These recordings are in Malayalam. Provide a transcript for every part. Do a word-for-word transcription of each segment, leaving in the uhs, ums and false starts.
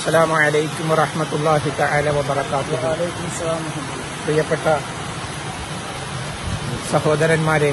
അസ്സലാമു അലൈക്കും വറഹ്മത്തുള്ളാഹി തആല വബറകാതുഹു. പ്രിയപ്പെട്ട സഹോദരന്മാരെ,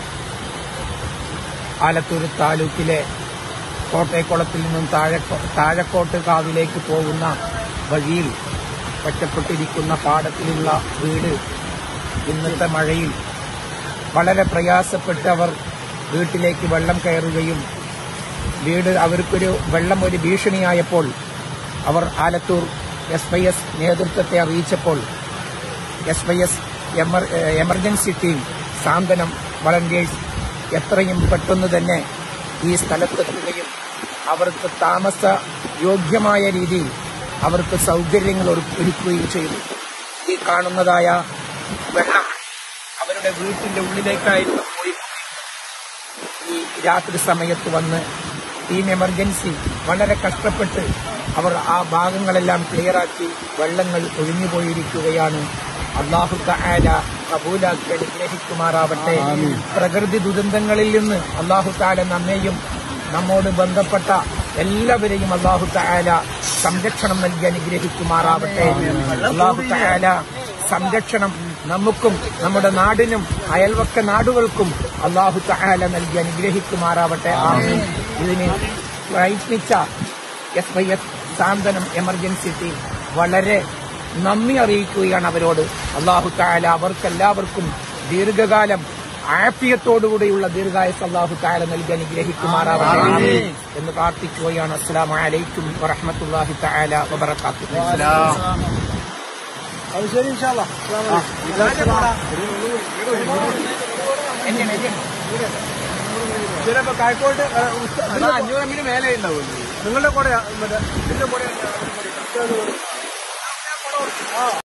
ആലത്തൂർ താലൂക്കിലെ കോട്ടയക്കുളത്തിൽ നിന്നും താഴെ താഴക്കോട്ട് കാവിലേക്ക് പോകുന്ന വഴിയിൽ ഒറ്റപ്പെട്ടിരിക്കുന്ന പാടത്തിലുള്ള വീട് ഇന്നത്തെ മഴയിൽ വളരെ പ്രയാസപ്പെട്ട് അവർ വീട്ടിലേക്ക് വെള്ളം കയറുകയും വീട് അവർക്കൊരു വെള്ളം ഒരു ഭീഷണിയായപ്പോൾ അവർ ആലത്തൂർ എസ് വൈ എസ് നേതൃത്വത്തെ അറിയിച്ചപ്പോൾ S Y S emergency team, Santhwanam volunteers എത്രയും പെട്ടെന്ന് തന്നെ ഈ സ്ഥലത്തെത്തുകയും അവർക്ക് താമസ യോഗ്യമായ രീതിയിൽ അവർക്ക് സൗകര്യങ്ങൾ ഒരുക്കുകയും ചെയ്തു. ഈ കാണുന്നതായ വെള്ളം അവരുടെ വീട്ടിന്റെ ഉള്ളിലേക്കായിരുന്നു പോയി. ഈ രാത്രി സമയത്ത് വന്ന് ടീം എമർജൻസി വളരെ കഷ്ടപ്പെട്ട് അവർ ആ ഭാഗങ്ങളെല്ലാം ക്ലിയറാക്കി വെള്ളങ്ങൾ ഒഴിഞ്ഞുപോയിരിക്കുകയാണ്. അല്ലാഹു തആല കബൂലാക്കി അനുഗ്രഹിക്കുമാറാവട്ടെ. പ്രകൃതി ദുരന്തങ്ങളിൽ നിന്ന് അല്ലാഹു തആല നമ്മെയും നമ്മോട് ബന്ധപ്പെട്ട എല്ലാവരെയും അല്ലാഹു തആല സംരക്ഷണം നൽകി അനുഗ്രഹിക്കുമാറാവട്ടെ. അല്ലാഹു തആല സംരക്ഷണം നമുക്കും നമ്മുടെ നാടിനും അയൽവക്ക നാടുകൾക്കും അല്ലാഹു തആല നൽകി അനുഗ്രഹിക്കുമാറാവട്ടെ. ആമീൻ. ഇതിന് പ്രയത്നിച്ച S Y S Santhwanam emergency team വളരെ നന്ദി അറിയിക്കുകയാണ് അവരോട്. അല്ലാഹു തആല അവർക്കെല്ലാവർക്കും ദീർഘകാലം ആഫിയത്തോടുകൂടിയുള്ള ദീർഘായുസ് അല്ലാഹു തആല നൽകി അനുഗ്രഹിക്കുമാറാവട്ടെ എന്ന് പ്രാർത്ഥിക്കുകയാണ്. അസ്സലാമു അലൈക്കും വറഹ്മത്തുള്ളാഹി തആല വബറകാതുഹു. ചിലപ്പോ കായ്ക്കോട്ട് അഞ്ഞൂറ് അമ്മിന് മേലെ ഉണ്ടാവും. നിങ്ങളുടെ കൂടെ മറ്റേ ഇതിന്റെ കൂടെ